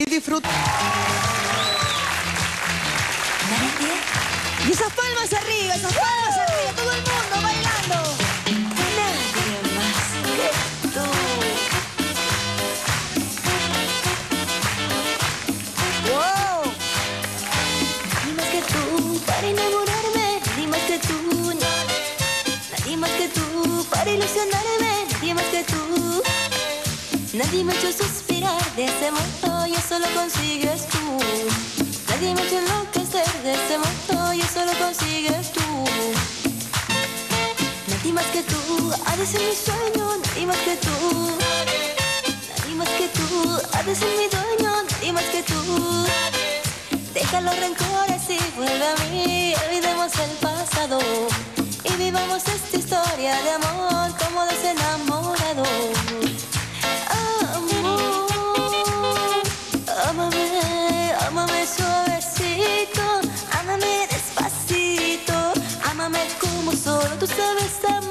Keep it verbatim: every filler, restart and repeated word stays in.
y disfruta. Y esas palmas arriba, esas palmas arriba, todo el mundo bailando. Nadie más que tú. Wow. Nadie más que tú para enamorarme, nadie más que tú. Nadie más que tú para ilusionarme, nadie más que tú. Nadie me ha hecho suspirar de ese modo, y eso lo consigues tú. Nadie me ha hecho enloquecer de ese modo, y eso lo consigues tú. Nadie más que tú ha de ser mi sueño, nadie más que tú. Nadie más que tú ha de ser mi dueño, nadie más que tú. Deja los rencores y vuelve a mí, olvidemos el pasado y vivamos esta historia de amor como desenamorados. Amor, ámame, ámame suavecito, ámame despacito, ámame como solo tú sabes amar.